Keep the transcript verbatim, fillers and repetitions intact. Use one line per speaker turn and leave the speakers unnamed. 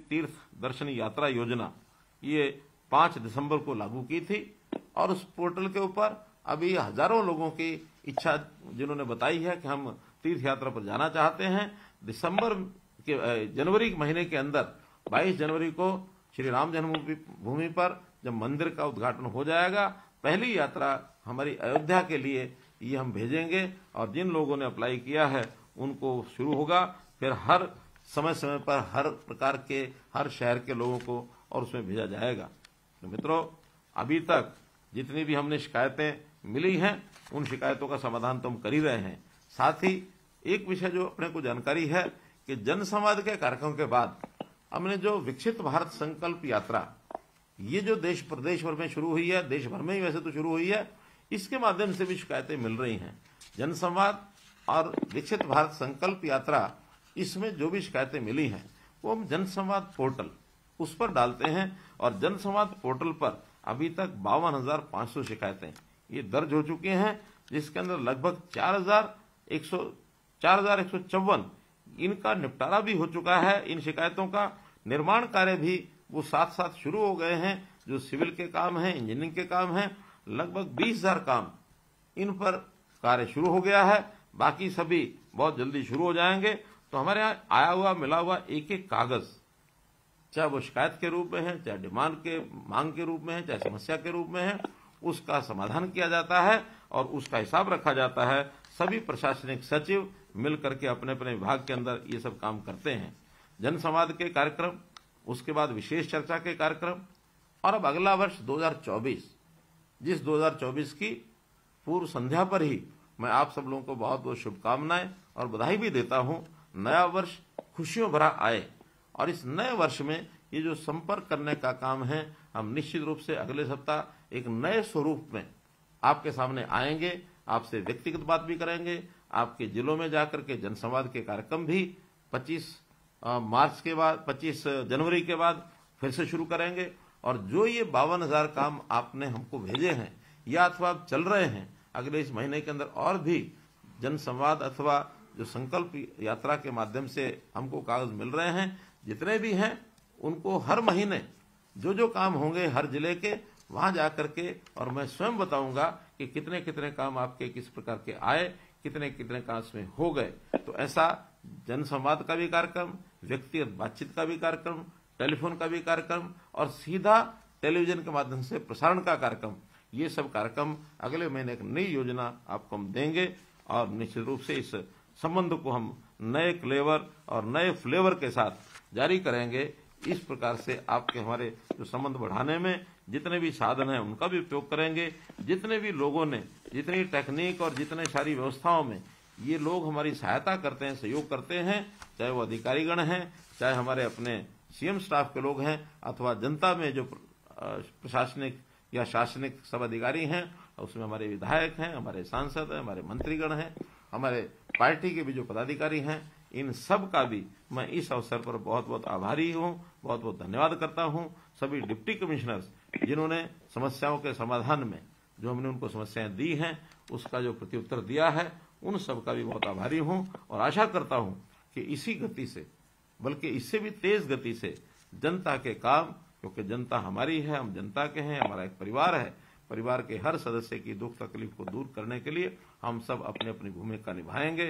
तीर्थ दर्शन यात्रा योजना ये पांच दिसंबर को लागू की थी और उस पोर्टल के ऊपर अभी हजारों लोगों की इच्छा जिन्होंने बताई है कि हम तीर्थ यात्रा पर जाना चाहते हैं। दिसंबर के जनवरी महीने के अंदर बाईस जनवरी को श्री राम जन्मभूमि पर जब मंदिर का उद्घाटन हो जाएगा, पहली यात्रा हमारी अयोध्या के लिए ये हम भेजेंगे और जिन लोगों ने अप्लाई किया है उनको शुरू होगा। फिर हर समय समय पर हर प्रकार के हर शहर के लोगों को और उसमें भेजा जाएगा। तो मित्रों, अभी तक जितनी भी हमने शिकायतें मिली हैं उन शिकायतों का समाधान तो हम कर ही रहे हैं। साथ ही एक विषय जो अपने को जानकारी है कि जनसंवाद के कार्यक्रम के बाद हमने जो विकसित भारत संकल्प यात्रा ये जो देश प्रदेश भर में शुरू हुई है, देश भर में ही वैसे तो शुरू हुई है, इसके माध्यम से भी शिकायतें मिल रही हैं। जनसंवाद और विकसित भारत संकल्प यात्रा इसमें जो भी शिकायतें मिली हैं वो हम जनसंवाद पोर्टल उस पर डालते हैं और जनसंवाद पोर्टल पर अभी तक बावन हजार पांच सौ शिकायतें ये दर्ज हो चुकी हैं, जिसके अंदर लगभग चार हजार एक सौ चार हजार एक सौ चौवन इनका निपटारा भी हो चुका है। इन शिकायतों का निर्माण कार्य भी वो साथ साथ शुरू हो गए हैं। जो सिविल के काम हैं, इंजीनियरिंग के काम हैं, लगभग बीस हजार काम इन पर कार्य शुरू हो गया है। बाकी सभी बहुत जल्दी शुरू हो जाएंगे। तो हमारे यहाँ आया हुआ मिला हुआ एक एक कागज, चाहे वो शिकायत के रूप में है, चाहे डिमांड के मांग के रूप में है, चाहे समस्या के रूप में है, उसका समाधान किया जाता है और उसका हिसाब रखा जाता है। सभी प्रशासनिक सचिव मिल करके अपने अपने विभाग के अंदर ये सब काम करते हैं। जनसंवाद के कार्यक्रम, उसके बाद विशेष चर्चा के कार्यक्रम और अब अगला वर्ष दो हजार चौबीस, जिस दो हजार चौबीस की पूर्व संध्या पर ही मैं आप सब लोगों को बहुत बहुत शुभकामनाएं और बधाई भी देता हूं। नया वर्ष खुशियों भरा आए और इस नए वर्ष में ये जो संपर्क करने का काम है, हम निश्चित रूप से अगले सप्ताह एक नए स्वरूप में आपके सामने आएंगे। आपसे व्यक्तिगत बात भी करेंगे, आपके जिलों में जाकर के जनसंवाद के कार्यक्रम भी पच्चीस मार्च के बाद पच्चीस जनवरी के बाद फिर से शुरू करेंगे। और जो ये बावन हजार काम आपने हमको भेजे हैं या अथवा आप चल रहे हैं, अगले इस महीने के अंदर और भी जनसंवाद अथवा जो संकल्प यात्रा के माध्यम से हमको कागज मिल रहे हैं, जितने भी हैं उनको हर महीने जो जो काम होंगे हर जिले के वहां जाकर के और मैं स्वयं बताऊंगा कि कितने कितने काम आपके किस प्रकार के आए, कितने कितने काम इसमें हो गए। तो ऐसा जनसंवाद का भी कार्यक्रम, व्यक्तिगत बातचीत का भी कार्यक्रम, टेलीफोन का भी कार्यक्रम और सीधा टेलीविजन के माध्यम से प्रसारण का कार्यक्रम, ये सब कार्यक्रम अगले महीने एक नई योजना आपको हम देंगे और निश्चित रूप से इस संबंध को हम नए क्लेवर और नए फ्लेवर के साथ जारी करेंगे। इस प्रकार से आपके हमारे जो संबंध बढ़ाने में जितने भी साधन हैं उनका भी उपयोग करेंगे। जितने भी लोगों ने जितनी टेक्निक और जितने सारी व्यवस्थाओं में ये लोग हमारी सहायता करते हैं, सहयोग करते हैं, चाहे वो अधिकारीगण हैं, चाहे हमारे अपने सीएम स्टाफ के लोग हैं अथवा जनता में जो प्रशासनिक या शासनिक सब अधिकारी हैं, उसमें हमारे विधायक हैं, हमारे सांसद हैं, हमारे मंत्रीगण हैं, हमारे पार्टी के भी जो पदाधिकारी हैं, इन सब का भी मैं इस अवसर पर बहुत बहुत आभारी हूं, बहुत बहुत धन्यवाद करता हूं। सभी डिप्टी कमिश्नर्स जिन्होंने समस्याओं के समाधान में जो हमने उनको समस्याएं दी हैं उसका जो प्रत्युत्तर दिया है, उन सब का भी बहुत आभारी हूं और आशा करता हूं कि इसी गति से, बल्कि इससे भी तेज गति से जनता के काम, क्योंकि जनता हमारी है, हम जनता के हैं, हमारा एक परिवार है, परिवार के हर सदस्य की दुख तकलीफ को दूर करने के लिए हम सब अपनी अपनी भूमिका निभाएंगे।